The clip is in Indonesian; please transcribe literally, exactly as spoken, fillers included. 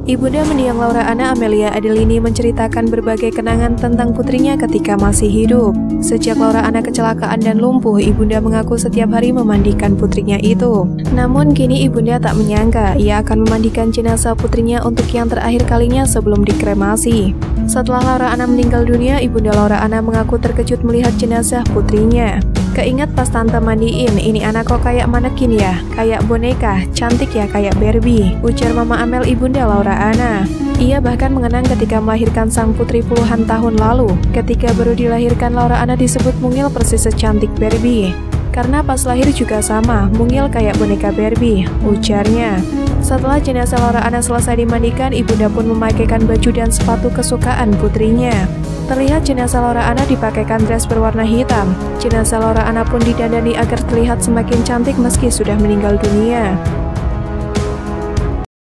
Ibunda mendiang Laura Anna Amelia Adelini menceritakan berbagai kenangan tentang putrinya ketika masih hidup. Sejak Laura Anna kecelakaan dan lumpuh, ibunda mengaku setiap hari memandikan putrinya itu. Namun kini ibunda tak menyangka ia akan memandikan jenazah putrinya untuk yang terakhir kalinya sebelum dikremasi. Setelah Laura Anna meninggal dunia, ibunda Laura Anna mengaku terkejut melihat jenazah putrinya. Keinget pas tante mandiin, ini anak kok kayak manekin ya, kayak boneka, cantik ya kayak Barbie, ujar Mama Amel ibunda Laura Anna. Ia bahkan mengenang ketika melahirkan sang putri puluhan tahun lalu. Ketika baru dilahirkan, Laura Anna disebut mungil persis secantik Barbie. Karena pas lahir juga sama, mungil kayak boneka Barbie, ujarnya. Setelah jenazah Laura Anna selesai dimandikan, ibunda pun memakaikan baju dan sepatu kesukaan putrinya. Terlihat jenazah Laura Anna dipakaikan dress berwarna hitam. Jenazah Laura Anna pun didandani agar terlihat semakin cantik meski sudah meninggal dunia.